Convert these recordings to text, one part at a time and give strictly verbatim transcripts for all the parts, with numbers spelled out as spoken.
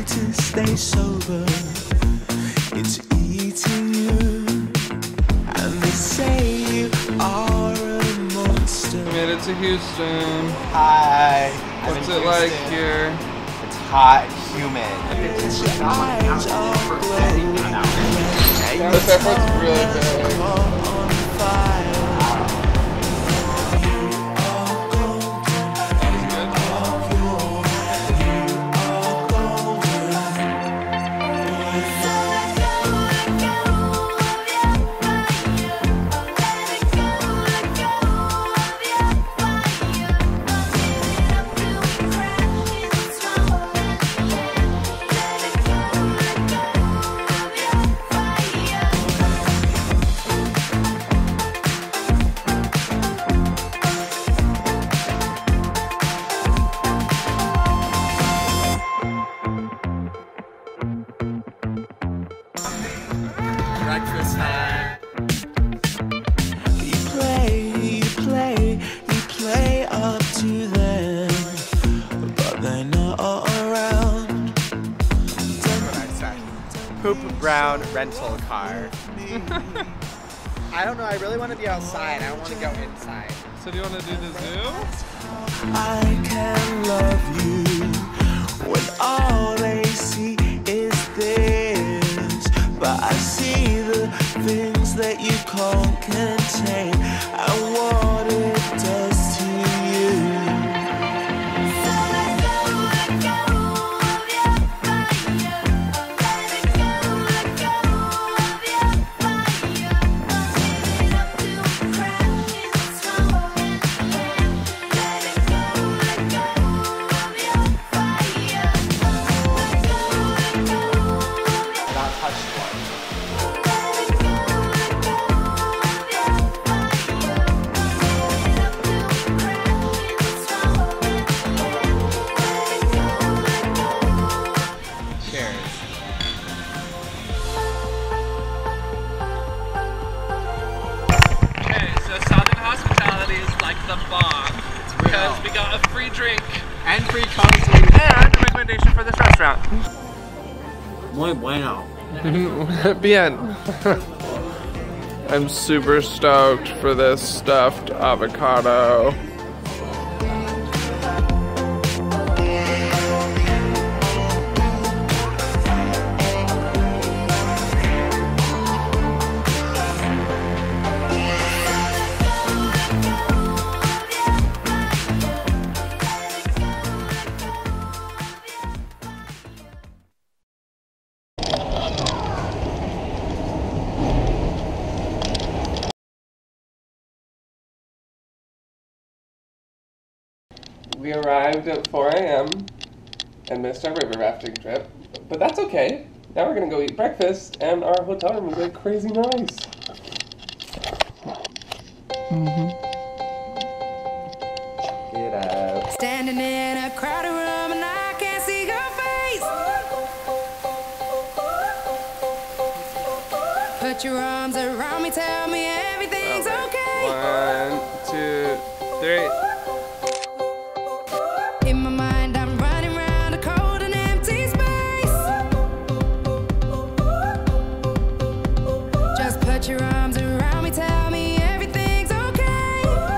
to stay sober. It's eating you, and they say you are a monster. Made it to Houston. Hi. What's it like here? It's hot, humid. Your eyes are glowing. This airport's really big. On fire. Breakfast time. You play, you play, you play up to them, but they're not around. Poop brown rental car. I don't know, I really want to be outside. I don't want to go inside. So do you want to do the zoo? I can love you when all they see is this, but I see the things that you can't contain and what it does to you. The bomb because we got a free drink and free coffee and a recommendation for this restaurant. Muy bueno. Bien. I'm super stoked for this stuffed avocado. We arrived at four A M and missed our river rafting trip, but that's okay. Now we're gonna go eat breakfast, and our hotel room is like crazy nice. Mm-hmm. Get out. Standing in a crowded room and I can't see your face. Put your arms around me, tell me everything's Oh, okay. One, two, three. In my mind, I'm running around a cold and empty space. Just put your arms around me, tell me everything's okay.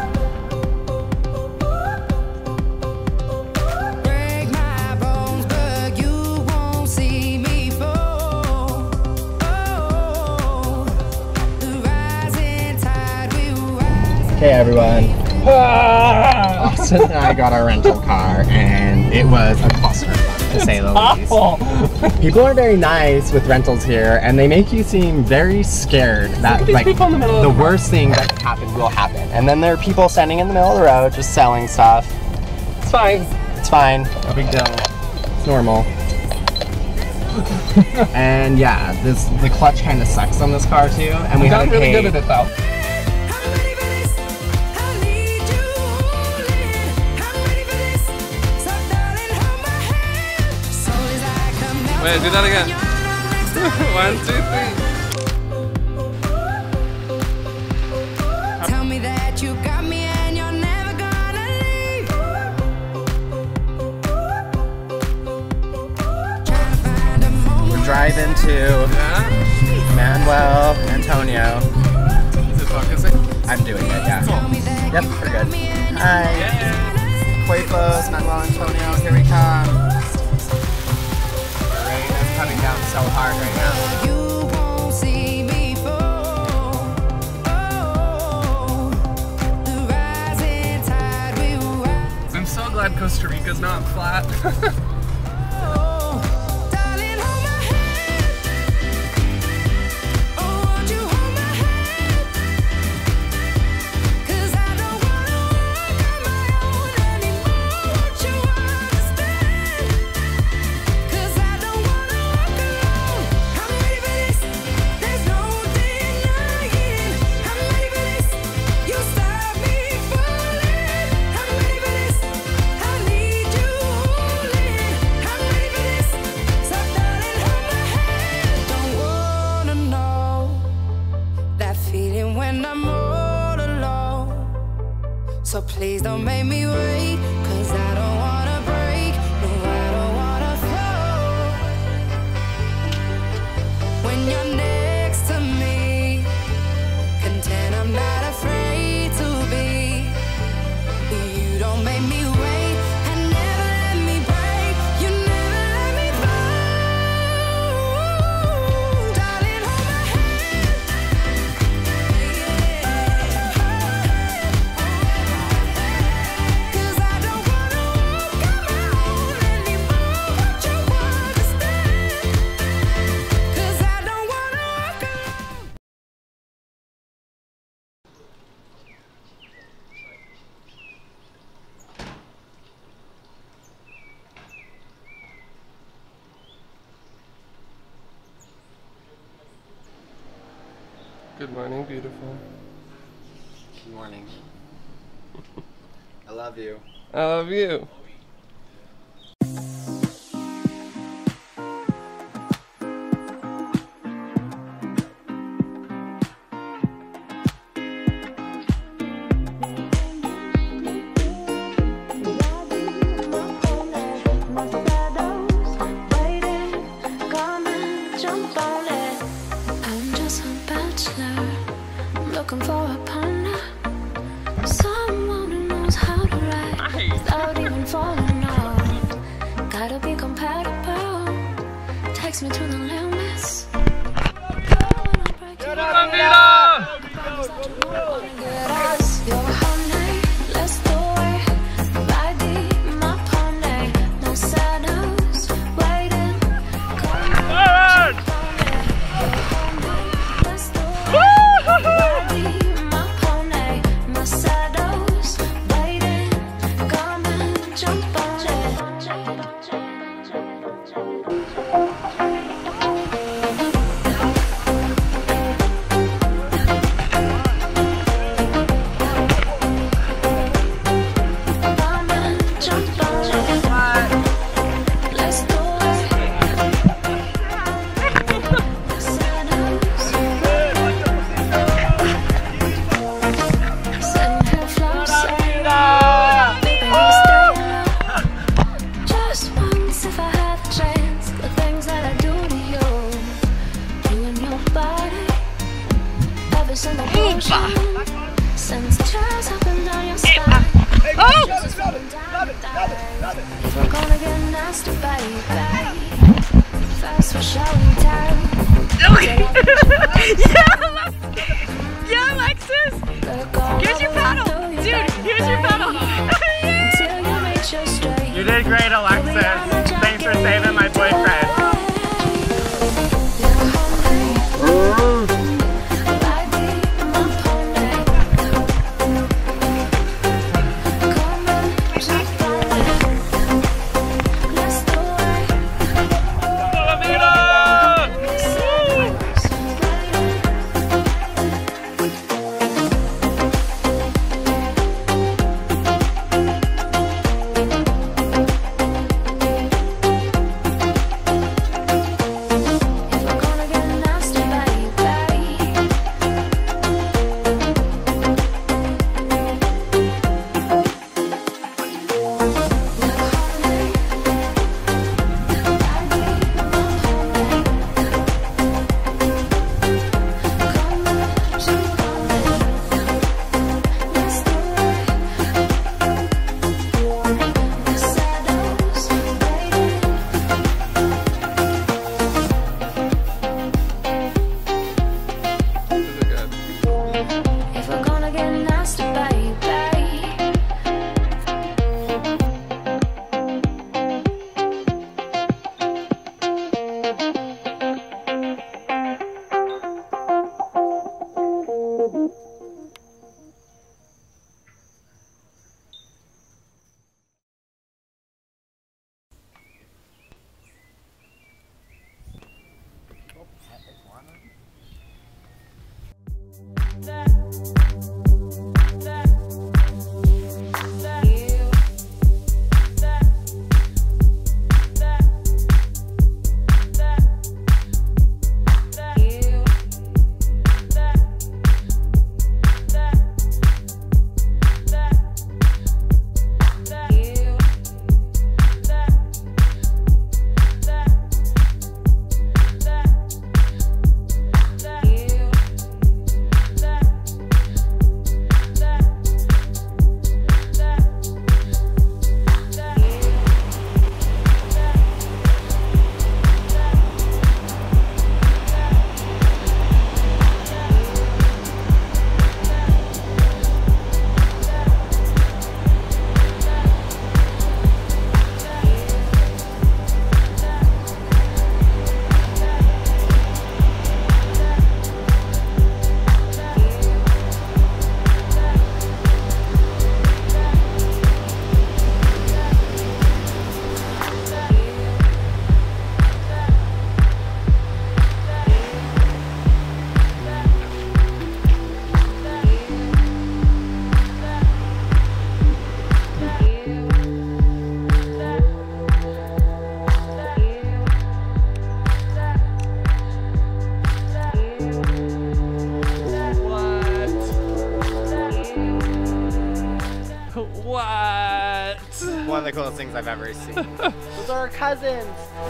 Break my bones, but you won't see me fall. Oh, the rising tide will rise. Okay, everyone. Austin and I got our rental car, and it was a cluster, to say the least. People are very nice with rentals here, and they make you seem very scared that like the worst thing that could happen will happen. And then there are people standing in the middle of the road just selling stuff. It's fine. It's fine. No big deal. It's normal. And yeah, this the clutch kind of sucks on this car too, and we Got haven't really paid. good at it though. Wait, do that again. One, two, three. Tell me that you got me and you're never gonna leave. Trying to drive into Yeah. Manuel Antonio. Is it focusing? I'm doing it, yeah. Cool. Yep, we're good. Hi. Quapos, Manuel Antonio, here we come. The rain is coming down so hard right now. You won't see me fall. Oh, the rising tide will rise. I'm so glad Costa Rica's not flat. Oh, darling, hold my hand. Oh, won't you hold my hand? 'Cause I don't wanna walk on my own anymore. Won't you understand? 'Cause I don't wanna walk alone. I'm ready for this. There's no denying. I'm ready for this. You stop me falling. I'm ready for this. I need you holding. I'm ready for this. So darling, hold my hand. Don't wanna know that feeling when I'm all alone. So please don't make me wait, 'cause I don't wanna break. No, I don't wanna fall. When you're next to me, content I'm not afraid to be. You don't make me wait, and never let me break. You never let me fall. Darling, hold my hand. Cause I don't wanna walk on my own anymore. Won't you understand? Cause I don't wanna walk alone. Good morning, beautiful. Good morning. I love you. I love you. I'm just a bachelor, looking for a partner, someone who knows how to ride without even falling off. Gotta be compatible, takes me to the limits. Your honey, let's do it. Ride the- my pony, no shadows waiting. Let's do it. Ride the- my pony, my shadows waiting. Come and jump on Come and jump on Let's do it. Sitting here floating. Baby, stay alone. Just once, if I had the chance, the things that I do to you, you and your body, every single motion, sends chills up and down your spine. Just up and down your thighs. If we're gonna get nasty, baby, fast for show and tell. Yeah, Alexis! Here's your paddle! Dude, here's your paddle! Until you reach your straight. You did great, Alexis. Thanks for saving my boyfriend. coolest things I've ever seen. Those are our cousins.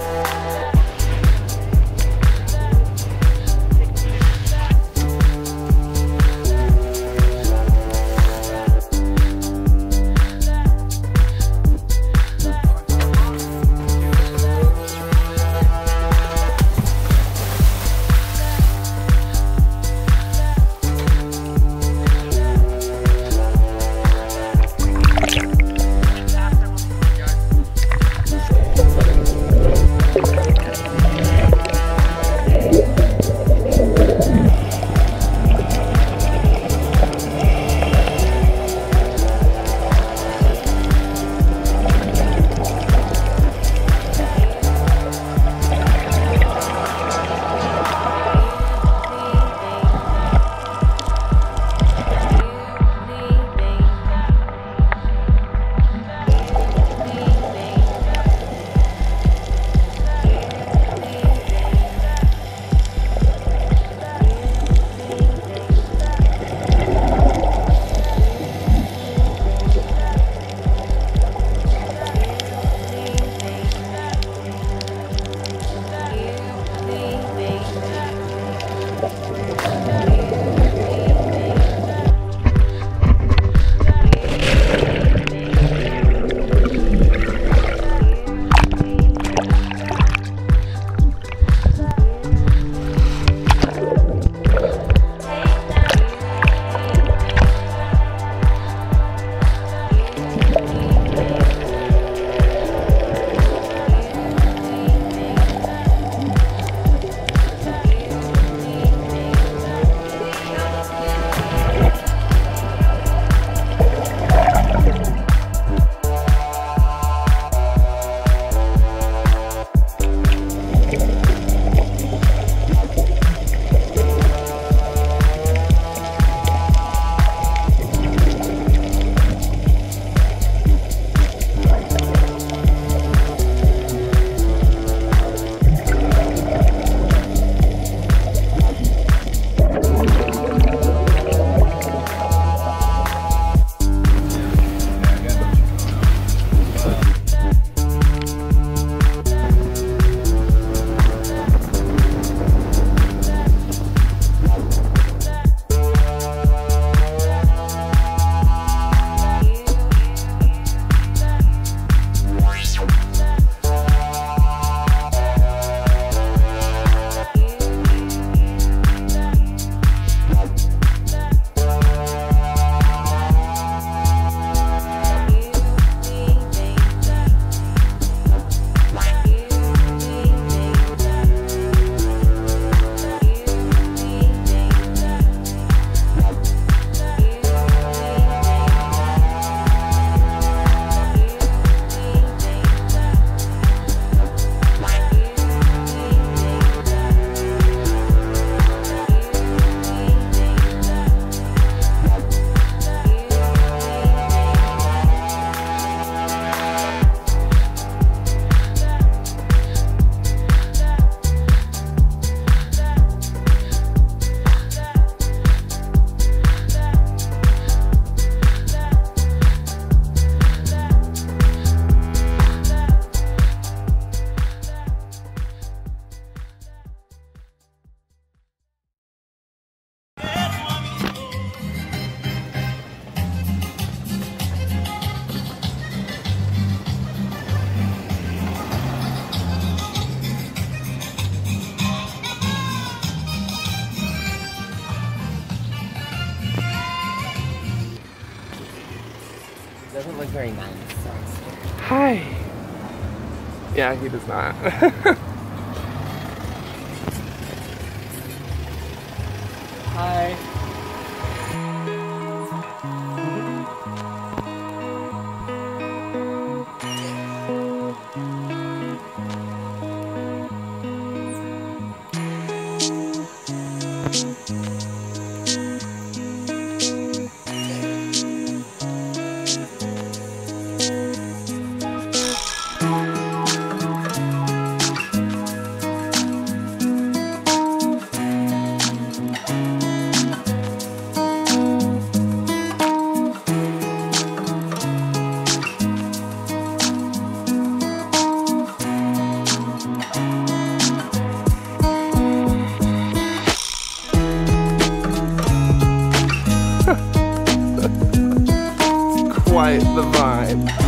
Doesn't look very nice. So. Hi. Yeah, he does not. Hi. subscribe.